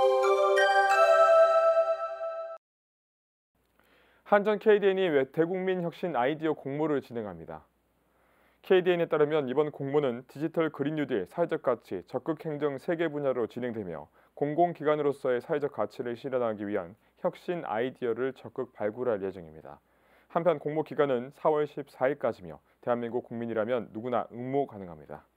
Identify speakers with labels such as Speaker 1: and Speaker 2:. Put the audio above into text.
Speaker 1: 한전 KDN이 대국민 혁신 아이디어 공모를 진행합니다. KDN에 따르면 이번 공모는 디지털 그린 뉴딜, 사회적 가치, 적극 행정 3개 분야로 진행되며 공공기관으로서의 사회적 가치를 실현하기 위한 혁신 아이디어를 적극 발굴할 예정입니다. 한편 공모 기간은 4월 14일까지며 대한민국 국민이라면 누구나 응모 가능합니다.